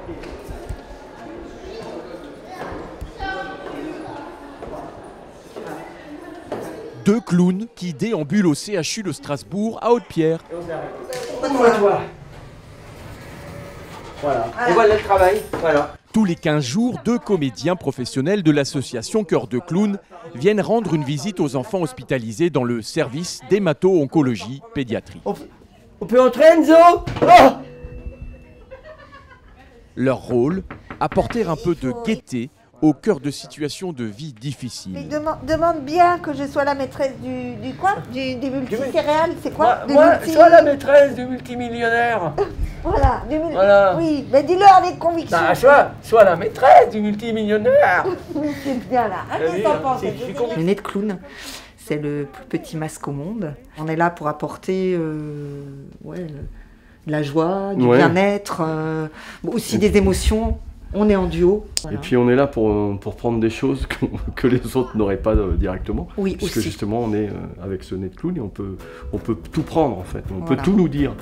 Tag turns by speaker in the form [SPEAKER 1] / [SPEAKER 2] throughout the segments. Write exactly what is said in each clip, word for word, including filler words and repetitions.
[SPEAKER 1] Deux clowns qui déambulent au C H U de Strasbourg à Haute-Pierre.
[SPEAKER 2] Voilà. Et voilà le travail. Voilà.
[SPEAKER 1] Tous les quinze jours, deux comédiens professionnels de l'association Cœur de Clown viennent rendre une visite aux enfants hospitalisés dans le service d'hémato-oncologie pédiatrie.
[SPEAKER 2] On, on peut entrer, Enzo? Oh,
[SPEAKER 1] leur rôle, apporter un peu de gaieté au cœur de situations de vie difficiles.
[SPEAKER 3] Mais demande, demande bien que je sois la maîtresse du, du quoi du, Des multicéréales, c'est quoi?
[SPEAKER 2] Moi, moi multi... sois la maîtresse du multimillionnaire.
[SPEAKER 3] Voilà, du mul...
[SPEAKER 2] voilà.
[SPEAKER 3] Oui, mais dis-le avec conviction.
[SPEAKER 2] Bah, sois, sois la maîtresse du multimillionnaire.
[SPEAKER 3] C'est bien là. Ah, qu'est-ce que t'en penses?
[SPEAKER 4] Le nez de clown, c'est le plus petit masque au monde. On est là pour apporter euh, ouais, de la joie, du ouais. bien-être, euh, aussi des émotions. On est en duo.
[SPEAKER 5] Voilà. Et puis on est là pour, pour prendre des choses que, que les autres n'auraient pas euh, directement.
[SPEAKER 4] Oui,
[SPEAKER 5] parce
[SPEAKER 4] aussi.
[SPEAKER 5] que justement on est euh, avec ce nez de clown et on peut, on peut tout prendre en fait, on
[SPEAKER 4] voilà.
[SPEAKER 5] peut tout nous dire.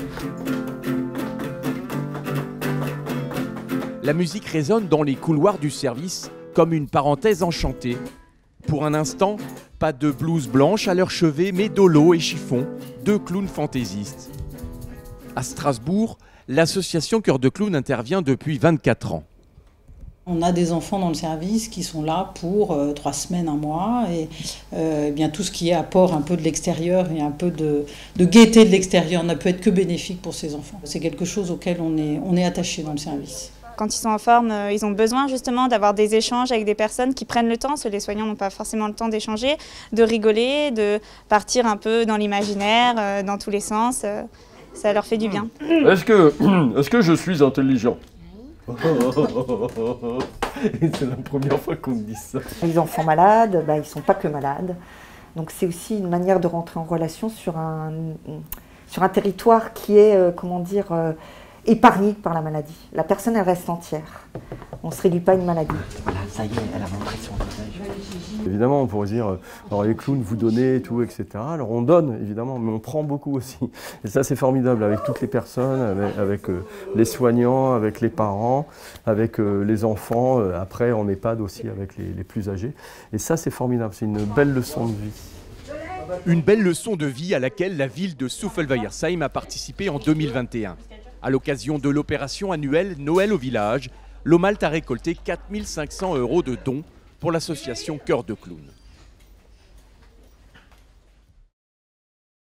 [SPEAKER 1] La musique résonne dans les couloirs du service comme une parenthèse enchantée. Pour un instant, pas de blouse blanche à leur chevet, mais dolo et chiffon, deux clowns fantaisistes. À Strasbourg, l'association Cœur de Clown intervient depuis vingt-quatre ans.
[SPEAKER 6] On a des enfants dans le service qui sont là pour euh, trois semaines, un mois, et euh, eh bien, tout ce qui est apport un peu de l'extérieur et un peu de, de gaieté de l'extérieur ne peut être que bénéfique pour ces enfants. C'est quelque chose auquel on est, on est attaché dans le service.
[SPEAKER 7] Quand ils sont en forme, euh, ils ont besoin justement d'avoir des échanges avec des personnes qui prennent le temps, parce que les soignants n'ont pas forcément le temps d'échanger, de rigoler, de partir un peu dans l'imaginaire, euh, dans tous les sens, euh, ça leur fait du bien.
[SPEAKER 5] Est-ce que, est-ce que je suis intelligent ? C'est la première fois qu'on me dit ça.
[SPEAKER 4] Les enfants malades, bah, ils ne sont pas que malades. Donc c'est aussi une manière de rentrer en relation sur un, sur un territoire qui est, euh, comment dire, euh, épargné par la maladie. La personne, elle reste entière. On ne se réduit pas à une maladie.
[SPEAKER 2] Voilà, ça y est, elle a montré son visage.
[SPEAKER 5] Évidemment, on pourrait dire, alors les clowns, vous donnez et tout, et cetera. Alors on donne, évidemment, mais on prend beaucoup aussi. Et ça, c'est formidable, avec toutes les personnes, avec, avec euh, les soignants, avec les parents, avec euh, les enfants, euh, après en EHPAD aussi, avec les, les plus âgés. Et ça, c'est formidable, c'est une belle leçon de vie.
[SPEAKER 1] Une belle leçon de vie à laquelle la ville de Souffelweyersheim a participé en deux mille vingt et un. À l'occasion de l'opération annuelle Noël au village, l'Omalt a récolté quatre mille cinq cents euros de dons pour l'association Cœur de Clown.